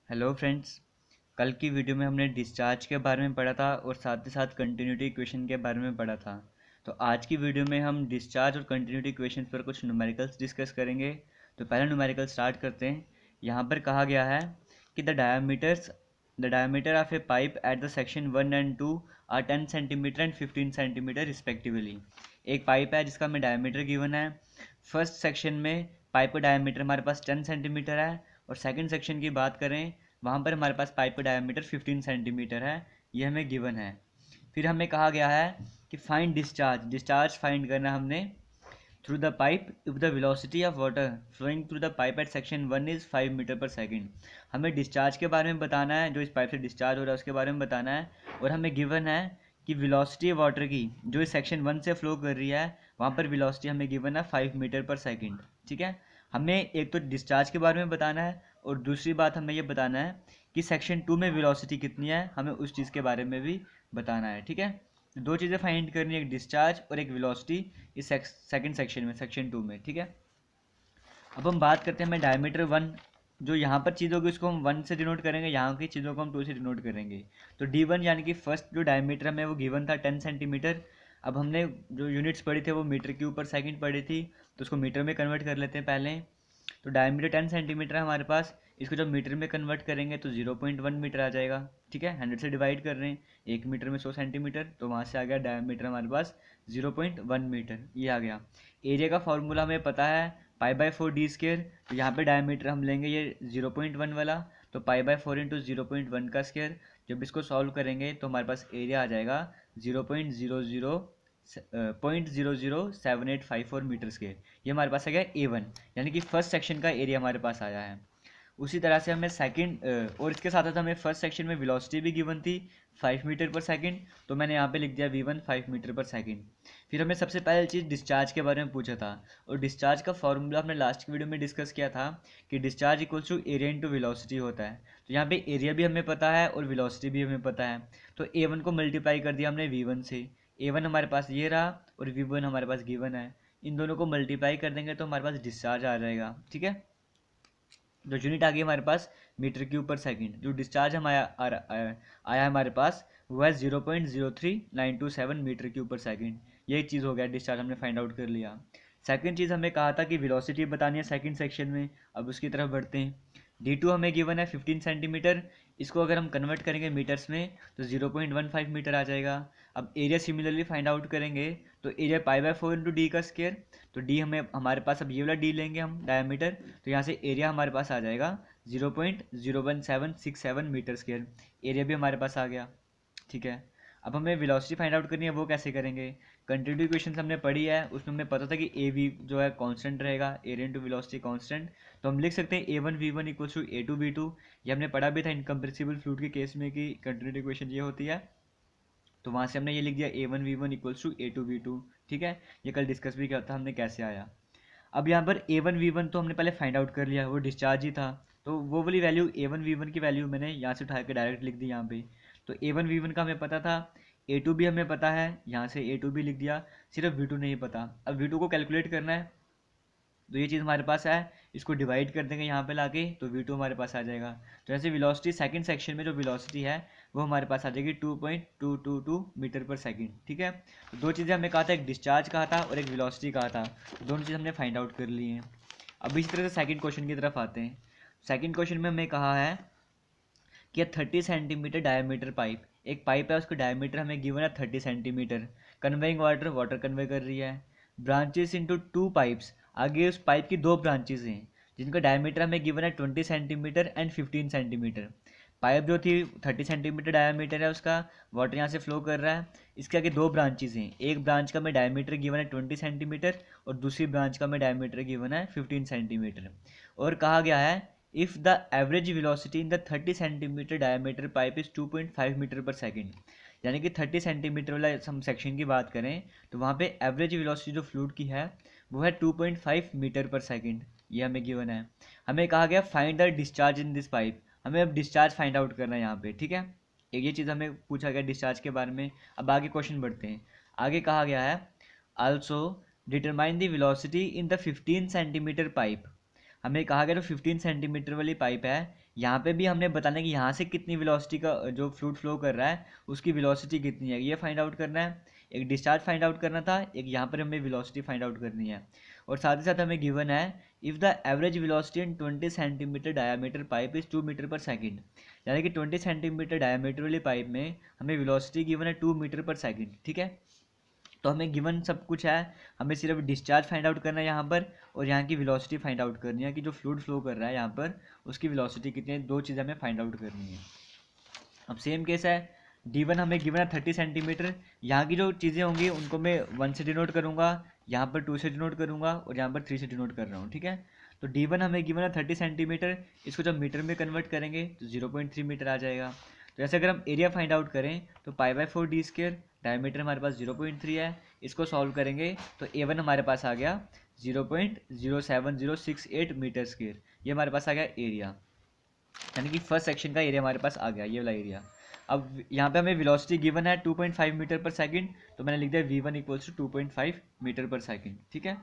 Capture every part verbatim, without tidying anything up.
Hello friends. कल की video में हमने डिस्चार्ज के बारे में पढ़ा था और साथ ही साथ कंटिन्यूटी इक्वेशन के बारे में पढ़ा था। तो आज की वीडियो में हम डिस्चार्ज और कंटिन्यूटी इक्वेशन पर कुछ न्यूमेरिकल्स डिस्कस करेंगे। तो पहला न्यूमेरिकल स्टार्ट करते हैं। यहाँ पर कहा गया है कि the diameters the diameter of a pipe at the section one and two are ten centimeter and fifteen centimeter respectively. एक पाइप है जिसका हमें डायमीटर गिवन है। फर्स्ट सेक्शन में पाइप का डायमीटर हमारे पास टेन सेंटीमीटर है और सेकंड सेक्शन की बात करें वहाँ पर हमारे पास पाइप का डायमीटर फिफ्टीन सेंटीमीटर है। ये हमें गिवन है। फिर हमें कहा गया है कि फाइंड डिस्चार्ज डिस्चार्ज फाइंड करना हमने through the pipe if the velocity of water flowing through the pipe at section one is five metre per second. हमें डिस्चार्ज के बारे में बताना है, जो इस पाइप से डिस्चार्ज हो रहा है उसके बारे में बताना है। और हमें गिवन है कि वेलोसिटी वाटर की जो इस सेक्शन वन से फ्लो कर रही है वहाँ पर वेलोसिटी हमें गिवन है फाइव मीटर पर सेकेंड। ठीक है, हमें एक तो डिस्चार्ज के बारे में बताना है और दूसरी बात हमें ये बताना है कि सेक्शन टू में वेलोसिटी कितनी है, हमें उस चीज़ के बारे में भी बताना है। ठीक है, दो चीज़ें फाइंड करनी है, एक डिस्चार्ज और एक वेलोसिटी इस सेकंड सेक्शन में, सेक्शन टू में। ठीक है, अब हम बात करते हैं हमें डायमीटर वन, जो यहाँ पर चीज़ होगी उसको हम वन से डिनोट करेंगे, यहाँ की चीज़ों को हम टू से डिनोट करेंगे। तो डी वन यानी कि फर्स्ट जो डायमीटर हमें वो गिवन था टेन सेंटीमीटर। अब हमने जो यूनिट्स पढ़ी थे वो मीटर के ऊपर सेकंड पढ़ी थी, तो उसको मीटर में कन्वर्ट कर लेते हैं पहले। तो डायमीटर टेन सेंटीमीटर है हमारे पास, इसको जब मीटर में कन्वर्ट करेंगे तो जीरो पॉइंट वन मीटर आ जाएगा। ठीक है, हंड्रेड से डिवाइड कर रहे हैं, एक मीटर में सौ सेंटीमीटर, तो वहाँ से आ गया डायमीटर हमारे पास जीरो पॉइंट वन मीटर, ये आ गया। एरिया का फॉर्मूला हमें पता है pi by four D square, तो यहाँ पे डायमीटर हम लेंगे ये जीरो पॉइंट वन वाला, तो pi by four into zero point one का स्केयर। जब इसको सॉल्व करेंगे तो हमारे पास एरिया आ जाएगा zero point zero zero point zero zero seven eight five four metre square. ये हमारे पास आ गया ए वन, यानी कि फर्स्ट सेक्शन का एरिया हमारे पास आया है। उसी तरह से हमें सेकंड और इसके साथ साथ हमें फर्स्ट सेक्शन में वेलोसिटी भी गिवन थी फाइव मीटर पर सेकंड, तो मैंने यहाँ पे लिख दिया V one five metre per second. फिर हमें सबसे पहले चीज़ डिस्चार्ज के बारे में पूछा था, और डिस्चार्ज का फॉर्मूला हमने लास्ट की वीडियो में डिस्कस किया था कि discharge equals to area into velocity होता है। तो यहाँ पे एरिया भी हमें पता है और वेलोसिटी भी हमें पता है, तो ए वन को मल्टीप्लाई कर दिया हमने वी वन से। ए वन हमारे पास ये रहा और वी वन हमारे पास गिवन है, इन दोनों को मल्टीप्लाई कर देंगे तो हमारे पास डिस्चार्ज आ जाएगा। ठीक है, जो यूनिट आ गई हमारे पास मीटर क्यूब पर सेकंड। जो डिस्चार्ज हम आया आ, आया, आया हमारे पास वो है zero point zero three nine two seven metre cube per second. यही चीज़ हो गया, डिस्चार्ज हमने फाइंड आउट कर लिया। सेकंड चीज़ हमें कहा था कि वेलोसिटी बतानी है सेकंड सेक्शन में, अब उसकी तरफ बढ़ते हैं। डी टू हमें गिवन है फिफ्टीन सेंटीमीटर, इसको अगर हम कन्वर्ट करेंगे मीटर्स में तो zero point one five meter आ जाएगा। अब एरिया सिमिलरली फाइंड आउट करेंगे, तो area pi by four into D का स्केयर, तो डी हमें हमारे पास, अब ये वाला डी लेंगे हम डायमीटर, तो यहाँ से एरिया हमारे पास आ जाएगा zero point zero one seven six seven metre square. Area भी हमारे पास आ गया। ठीक है, अब हमें वेलोसिटी फाइंड आउट करनी है, वो कैसे करेंगे? कंटिन्यूटी इक्वेशन हमने पढ़ी है, उसमें हमें पता था कि ए वी जो है कांस्टेंट रहेगा, एरिया इंटू वेलोसिटी कांस्टेंट, तो हम लिख सकते हैं A one V one equals to A two V two. ये हमने पढ़ा भी था इनकम्प्रेसिबल फ्लूइड के केस में कि कंटिन्यूटी इक्वेशन ये होती है, तो वहाँ से हमने ये लिख दिया A one V one equals to A two V two. ठीक है, ये कल डिस्कस भी किया था हमने कैसे आया। अब यहाँ पर ए वन वी वन तो हमने पहले फाइंड आउट कर लिया, वो डिस्चार्ज ही था, तो वो वाली value A one V one की वैल्यू मैंने यहाँ से उठा के डायरेक्ट लिख दी यहाँ पे। तो ए वन वी वन का हमें पता था, ए टू भी हमें पता है, यहाँ से ए टू भी लिख दिया, सिर्फ वी टू नहीं पता। अब वी टू को कैलकुलेट करना है, तो ये चीज़ हमारे पास है, इसको डिवाइड कर देंगे यहाँ पे लाके, तो वी टू हमारे पास आ जाएगा। तो ऐसे वेलोसिटी सेकंड सेक्शन में जो वेलोसिटी है वो हमारे पास आ जाएगी two point two two two metre per second. ठीक है, तो दो चीज़ें हमने कहा था, एक डिस्चार्ज कहा था और एक वेलोसिटी कहा था, तो दोनों चीज़ हमने फाइंड आउट कर ली हैं। अब इसी तरह से सेकंड क्वेश्चन की तरफ आते हैं। सेकंड क्वेश्चन में हमें कहा है कि थर्टी सेंटीमीटर डायमीटर पाइप, एक पाइप है उसका डायमीटर हमें गिवन है thirty centimetre, conveying water water convey कर रही है, ब्रांचेस इनटू टू पाइप्स, आगे उस पाइप की दो ब्रांचेस हैं जिनका डायमीटर हमें गिवन है twenty centimetre and fifteen centimetre. Pipe जो थी थर्टी सेंटीमीटर डायमीटर है उसका, वाटर यहाँ से फ्लो कर रहा है, इसके आगे दो ब्रांचेस हैं, एक ब्रांच का हमें डायमीटर गिवन है ट्वेंटी सेंटीमीटर और दूसरी ब्रांच का हमें डायमीटर गिवन है फिफ्टीन सेंटीमीटर। और कहा गया है if the average velocity in the thirty centimetre diameter pipe is two point five metre per second, यानी कि थर्टी सेंटीमीटर वाला हम सेक्शन की बात करें तो वहाँ पे एवरेज वेलोसिटी जो फ्लूइड की है वो है two point five metre per second, ये हमें गिवन है। हमें कहा गया find the discharge in this pipe, हमें अब डिस्चार्ज फाइंड आउट करना है यहाँ पे। ठीक है, एक ये चीज़ हमें पूछा गया डिस्चार्ज के बारे में। अब आगे क्वेश्चन बढ़ते हैं। आगे कहा गया है also determine the velocity in the fifteen centimetre pipe, हमें कहा गया जो फिफ्टीन सेंटीमीटर वाली पाइप है यहाँ पे भी हमने बताना है कि यहाँ से कितनी वेलोसिटी का जो फ्लूइड फ्लो कर रहा है उसकी वेलोसिटी कितनी है, ये फाइंड आउट करना है। एक डिस्चार्ज फाइंड आउट करना था, एक यहाँ पर हमें वेलोसिटी फाइंड आउट करनी है। और साथ ही साथ हमें गिवन है if the average velocity in twenty centimetre diameter pipe is two metre per second, यानी कि ट्वेंटी सेंटीमीटर डायामीटर वाली पाइप में हमें वेलोसिटी गिवन है टू मीटर पर सेकेंड, ठीक है। तो हमें गिवन सब कुछ है, हमें सिर्फ डिस्चार्ज फाइंड आउट करना है यहाँ पर, और यहाँ की वेलोसिटी फाइंड आउट करनी है कि जो फ्लूइड फ्लो कर रहा है यहाँ पर उसकी वेलोसिटी कितनी है, दो चीज़ें हमें फाइंड आउट करनी है। अब सेम केस है, डी वन हमें गिवन है थर्टी सेंटीमीटर, यहाँ की जो चीज़ें होंगी उनको मैं वन से डिनोट करूँगा, यहाँ पर टू से डिनोट करूँगा और यहाँ पर थ्री से डिनोट कर रहा हूँ, ठीक है। तो डी वन हमें गिवन है थर्टी सेंटीमीटर, इसको जब मीटर में कन्वर्ट करेंगे तो जीरो पॉइंट थ्री मीटर आ जाएगा। तो ऐसे अगर हम एरिया फाइंड आउट करें तो pi by four D square, diameter हमारे पास जीरो पॉइंट थ्री है, इसको सॉल्व करेंगे तो ए वन हमारे पास आ गया zero point zero seven zero six eight metre square, ये हमारे पास आ गया एरिया, यानी कि फर्स्ट सेक्शन का एरिया हमारे पास आ गया, ये वाला एरिया। अब यहाँ पे हमें वेलोसिटी गिवन है two point five metre per second, तो मैंने लिख दिया V one equals to two point five metre per second, ठीक है।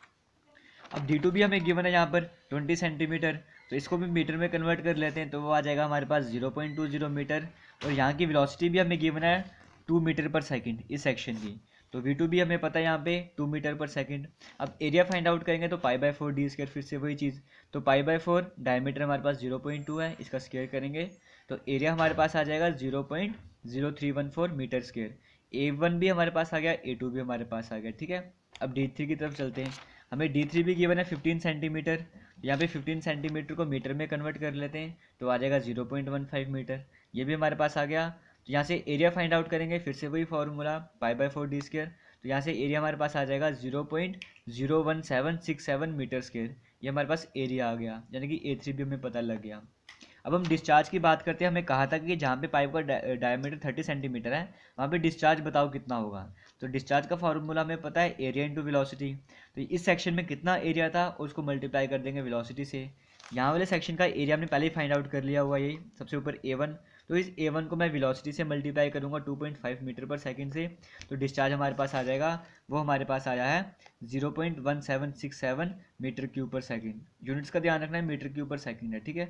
अब डी टू भी हमें गिवन है यहाँ पर ट्वेंटी सेंटीमीटर, तो इसको भी मीटर में कन्वर्ट कर लेते हैं तो वो आ जाएगा हमारे पास zero point two zero metre, और यहाँ की वेलोसिटी भी हमें गिवन है टू मीटर पर सेकंड इस सेक्शन की, तो वी टू भी हमें पता है यहाँ पे टू मीटर पर सेकंड। अब एरिया फाइंड आउट करेंगे तो pi by four D square, फिर से वही चीज़, तो पाई बाय फोर डायमीटर हमारे पास जीरो पॉइंट टू है, इसका स्केयर करेंगे तो एरिया हमारे पास आ जाएगा zero point zero three one four metre square. A one भी हमारे पास आ गया, ए टू भी हमारे पास आ गया, ठीक है। अब डी थ्री की तरफ चलते हैं, हमें डी थ्री भी गिवन है फिफ्टीन सेंटीमीटर, यहाँ पे फिफ्टीन सेंटीमीटर को मीटर में कन्वर्ट कर लेते हैं तो आ जाएगा zero point one five metre, ये भी हमारे पास आ गया। तो यहाँ से एरिया फाइंड आउट करेंगे, फिर से वही formula pi by four D square, तो यहाँ से एरिया हमारे पास आ जाएगा zero point zero one seven six seven metre square, ये हमारे पास एरिया आ गया, यानी कि ए थ्री भी हमें पता लग गया। अब हम डिस्चार्ज की बात करते हैं, हमें कहा था कि जहाँ पे पाइप का डायमीटर थर्टी सेंटीमीटर है वहाँ पे डिस्चार्ज बताओ कितना होगा। तो डिस्चार्ज का फॉर्मूला हमें पता है एरिया इंटू वेलोसिटी, तो इस सेक्शन में कितना एरिया था उसको मल्टीप्लाई कर देंगे वेलोसिटी से। यहाँ वाले सेक्शन का एरिया हमने पहले ही फाइंड आउट कर लिया हुआ, यही सबसे ऊपर ए वन, तो इस ए वन को मैं वेलोसिटी से मल्टीप्लाई करूँगा two point five metre per second से, तो डिस्चार्ज हमारे पास आ जाएगा, वो हमारे पास आया है zero point one seven six seven metre cube per second. Units का ध्यान रखना है, मीटर क्यूब पर सेकंड है, ठीक है।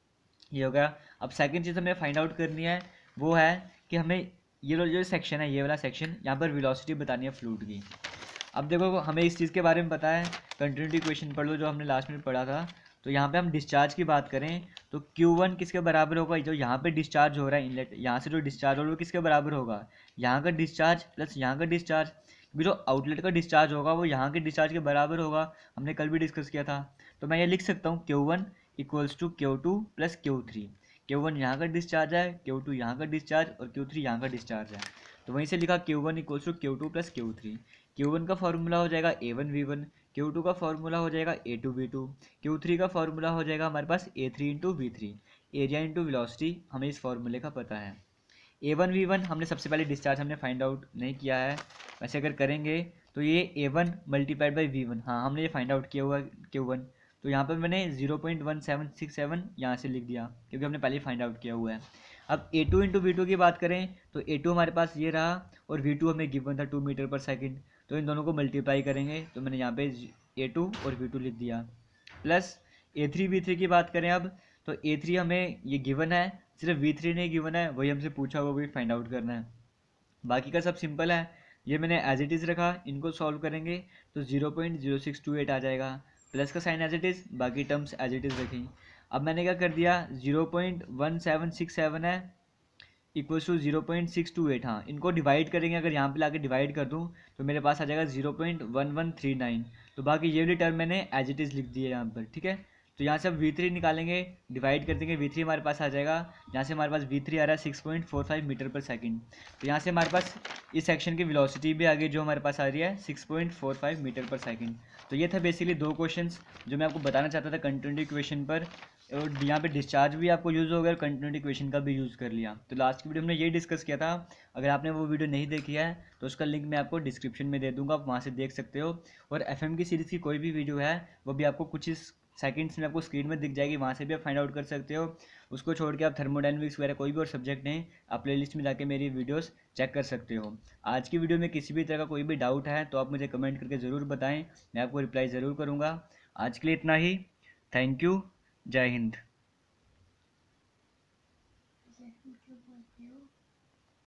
ये हो गया। अब सेकंड चीज़ हमें फाइंड आउट करनी है वो है कि हमें ये जो सेक्शन है, ये वाला सेक्शन, यहाँ पर वेलोसिटी बतानी है फ्लूइड की। अब देखो हमें इस चीज़ के बारे में पता है, कंटिन्यूटी इक्वेशन पढ़ लो जो हमने लास्ट में पढ़ा था। तो यहाँ पे हम डिस्चार्ज की बात करें तो क्यू वन किसके बराबर होगा, जो यहाँ पे डिस्चार्ज हो रहा है इनलेट, यहाँ से जो डिस्चार्ज हो रहा है वो किसके बराबर होगा, यहाँ का डिस्चार्ज प्लस यहाँ का डिस्चार्ज, भी जो आउटलेट का डिस्चार्ज होगा वो यहाँ के डिस्चार्ज के बराबर होगा, हमने कल भी डिस्कस किया था। तो मैं ये लिख सकता हूँ Q one equals to Q two plus Q three, Q one यहाँ का डिस्चार्ज है, क्यू टू यहाँ का डिस्चार्ज और क्यू थ्री यहाँ का डिस्चार्ज है, तो वहीं से लिखा Q one equals to Q two plus Q three. Q one का फॉर्मूला हो जाएगा A one V one, Q two का फॉर्मूला हो जाएगा A two V two, Q three का फॉर्मूला हो जाएगा हमारे पास A three into V three. Area into velocity हमें इस फॉर्मूले का पता है। ए वन वी वन हमने सबसे पहले डिस्चार्ज हमने फाइंड आउट नहीं किया है, वैसे अगर करेंगे तो ये A one multiplied by V one, हाँ हमने ये फाइंड आउट किया हुआ क्यू वन, तो यहाँ पर मैंने zero point one seven six seven यहाँ से लिख दिया क्योंकि हमने पहले फाइंड आउट किया हुआ है। अब A two into V two की बात करें तो ए टू हमारे पास ये रहा और वी टू हमें गिवन था टू मीटर पर सेकंड, तो इन दोनों को मल्टीप्लाई करेंगे तो मैंने यहाँ पे ए टू और वी टू लिख दिया, plus A three V three की बात करें अब तो ए थ्री हमें ये गिवन है, सिर्फ वी थ्री नहीं गिवन है, वही हमसे पूछा हुआ वही फाइंड आउट करना है। बाकी का सब सिंपल है, ये मैंने एज इट इज़ रखा, इनको सॉल्व करेंगे तो zero point zero six two eight आ जाएगा, प्लस का साइन एज इट इज़, बाकी टर्म्स एज इट इज़ रखी। अब मैंने क्या कर दिया, zero point one seven six seven है equals to zero point six two eight, हाँ इनको डिवाइड करेंगे, अगर यहाँ पे लाके डिवाइड कर दूँ तो मेरे पास आ जाएगा zero point one one three nine, तो बाकी ये वाली टर्म मैंने एज इट इज़ लिख दी है यहाँ पर, ठीक है। तो यहाँ से अब वी थ्री निकालेंगे, डिवाइड कर देंगे, वी थ्री हमारे पास आ जाएगा, यहाँ से हमारे पास वी थ्री आ रहा है six point four five metre per second, तो यहाँ से हमारे पास इस सेक्शन की वेलोसिटी भी आ गई जो हमारे पास आ रही है six point four five metre per second. तो ये था बेसिकली दो क्वेश्चंस जो मैं आपको बताना चाहता था कंटिन्यूटी इक्वेशन पर, और यहाँ पे डिस्चार्ज भी आपको यूज़ हो गया और कंटिन्यूटी इक्वेशन का भी यूज़ कर लिया। तो लास्ट की वीडियो में ये डिस्कस किया था, अगर आपने वो वीडियो नहीं देखी है तो उसका लिंक मैं आपको डिस्क्रिप्शन में दे दूँगा, आप वहाँ से देख सकते हो। और एफ एम की सीरीज़ की कोई भी वीडियो है वो भी आपको कुछ इस सेकंड्स में आपको स्क्रीन में दिख जाएगी, वहाँ से भी आप फाइंड आउट कर सकते हो। उसको छोड़ के आप थर्मोडायनेमिक्स वगैरह कोई भी और सब्जेक्ट नहीं, आप प्लेलिस्ट में जाके मेरी वीडियोस चेक कर सकते हो। आज की वीडियो में किसी भी तरह का कोई भी डाउट है तो आप मुझे कमेंट करके ज़रूर बताएं, मैं आपको रिप्लाई ज़रूर करूँगा। आज के लिए इतना ही, थैंक यू, जय हिंद।